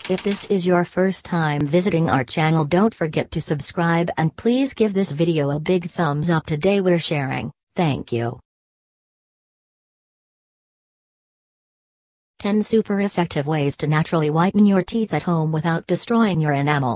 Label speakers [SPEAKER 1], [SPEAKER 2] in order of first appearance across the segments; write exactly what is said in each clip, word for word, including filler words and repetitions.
[SPEAKER 1] If this is your first time visiting our channel, don't forget to subscribe and please give this video a big thumbs up. Today we're sharing, thank you, ten super effective ways to naturally whiten your teeth at home without destroying your enamel.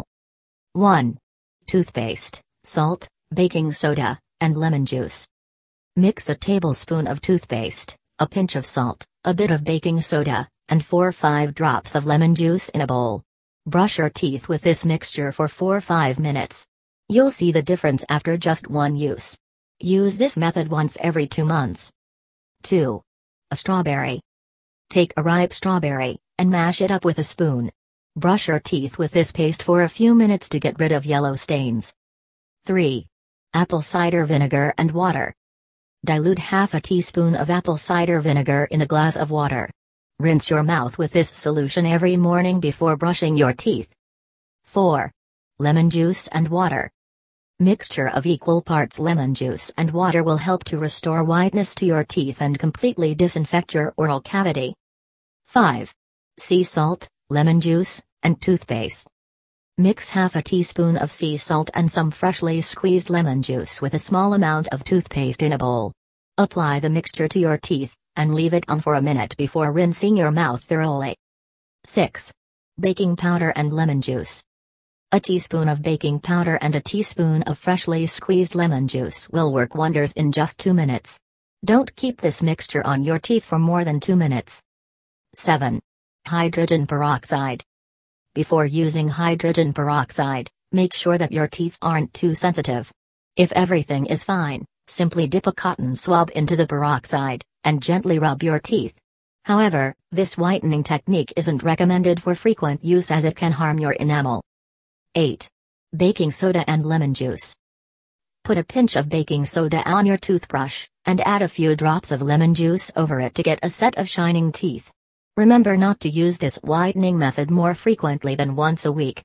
[SPEAKER 1] one. Toothpaste, salt, baking soda, and lemon juice. Mix a tablespoon of toothpaste, a pinch of salt, a bit of baking soda, and four or five drops of lemon juice in a bowl. Brush your teeth with this mixture for four to five minutes. You'll see the difference after just one use. Use this method once every two months. two. A strawberry. Take a ripe strawberry, and mash it up with a spoon. Brush your teeth with this paste for a few minutes to get rid of yellow stains. three. Apple cider vinegar and water. Dilute half a teaspoon of apple cider vinegar in a glass of water. Rinse your mouth with this solution every morning before brushing your teeth. four. Lemon juice and water. Mixture of equal parts lemon juice and water will help to restore whiteness to your teeth and completely disinfect your oral cavity. five. Sea salt, lemon juice, and toothpaste. Mix half a teaspoon of sea salt and some freshly squeezed lemon juice with a small amount of toothpaste in a bowl. Apply the mixture to your teeth, and leave it on for a minute before rinsing your mouth thoroughly. six. Baking powder and lemon juice. A teaspoon of baking powder and a teaspoon of freshly squeezed lemon juice will work wonders in just two minutes. Don't keep this mixture on your teeth for more than two minutes. seven. Hydrogen peroxide. Before using hydrogen peroxide, make sure that your teeth aren't too sensitive. If everything is fine, simply dip a cotton swab into the peroxide, and gently rub your teeth. However, this whitening technique isn't recommended for frequent use as it can harm your enamel. eight. Baking soda and lemon juice. Put a pinch of baking soda on your toothbrush, and add a few drops of lemon juice over it to get a set of shining teeth. Remember not to use this whitening method more frequently than once a week.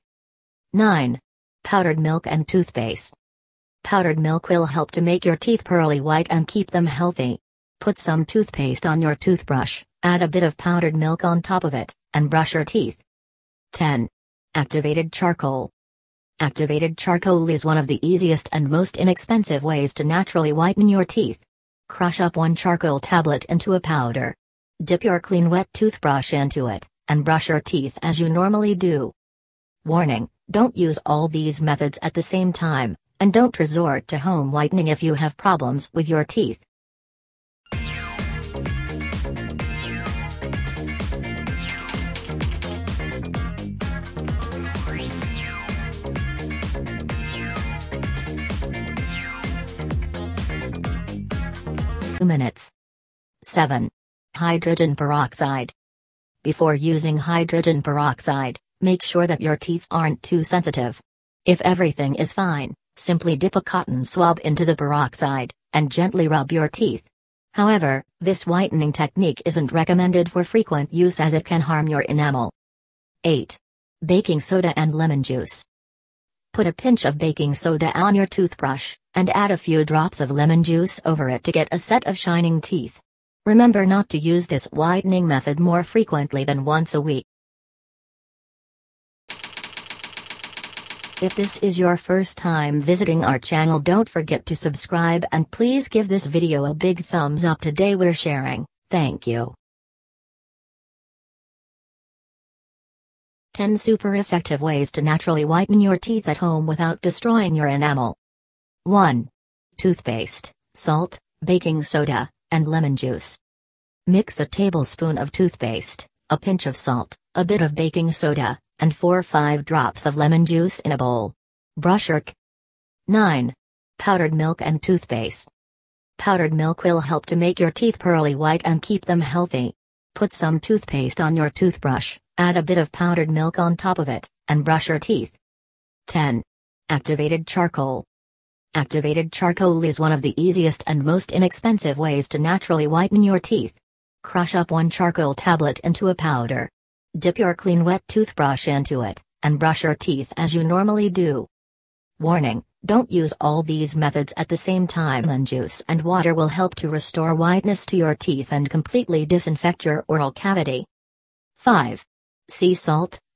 [SPEAKER 1] nine. Powdered milk and toothpaste. Powdered milk will help to make your teeth pearly white and keep them healthy. Put some toothpaste on your toothbrush, add a bit of powdered milk on top of it, and brush your teeth. ten. Activated charcoal. Activated charcoal is one of the easiest and most inexpensive ways to naturally whiten your teeth. Crush up one charcoal tablet into a powder. Dip your clean wet toothbrush into it, and brush your teeth as you normally do. Warning: don't use all these methods at the same time, and don't resort to home whitening if you have problems with your teeth. two minutes. seven. Hydrogen peroxide. Before using hydrogen peroxide, make sure that your teeth aren't too sensitive. If everything is fine, simply dip a cotton swab into the peroxide, and gently rub your teeth. However, this whitening technique isn't recommended for frequent use as it can harm your enamel. eight. Baking soda and lemon juice. Put a pinch of baking soda on your toothbrush, and add a few drops of lemon juice over it to get a set of shining teeth. Remember not to use this whitening method more frequently than once a week. If this is your first time visiting our channel, don't forget to subscribe and please give this video a big thumbs up. Today we're sharing, thank you, ten super effective ways to naturally whiten your teeth at home without destroying your enamel. one. Toothpaste, salt, baking soda, and lemon juice. Mix a tablespoon of toothpaste, a pinch of salt, a bit of baking soda, and four or five drops of lemon juice in a bowl. Brush your teeth. nine. Powdered milk and toothpaste. Powdered milk will help to make your teeth pearly white and keep them healthy. Put some toothpaste on your toothbrush, add a bit of powdered milk on top of it, and brush your teeth. ten. Activated charcoal. Activated charcoal is one of the easiest and most inexpensive ways to naturally whiten your teeth. Crush up one charcoal tablet into a powder. Dip your clean wet toothbrush into it, and brush your teeth as you normally do. Warning: don't use all these methods at the same time. Lemon juice and water will help to restore whiteness to your teeth and completely disinfect your oral cavity. five. Sea salt,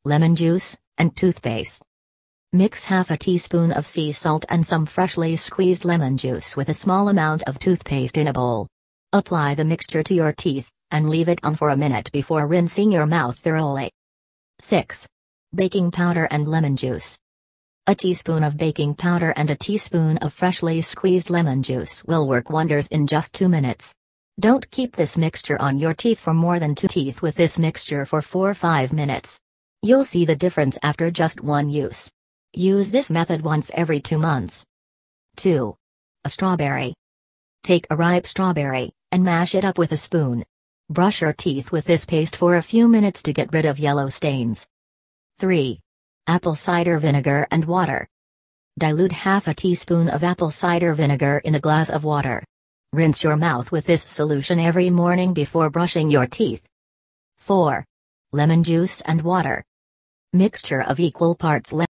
[SPEAKER 1] lemon juice, and toothpaste. Mix half a teaspoon of sea salt and some freshly squeezed lemon juice with a small amount of toothpaste in a bowl. Apply the mixture to your teeth, and leave it on for a minute before rinsing your mouth thoroughly. six. Baking powder and lemon juice. A teaspoon of baking powder and a teaspoon of freshly squeezed lemon juice will work wonders in just two minutes. Don't keep this mixture on your teeth for more than two teeth with this mixture for four to five minutes. You'll see the difference after just one use. Use this method once every two months. two. A strawberry. Take a ripe strawberry, and mash it up with a spoon. Brush your teeth with this paste for a few minutes to get rid of yellow stains. three. Apple cider vinegar and water. Dilute half a teaspoon of apple cider vinegar in a glass of water. Rinse your mouth with this solution every morning before brushing your teeth. four. Lemon juice and water. Mixture of equal parts lemon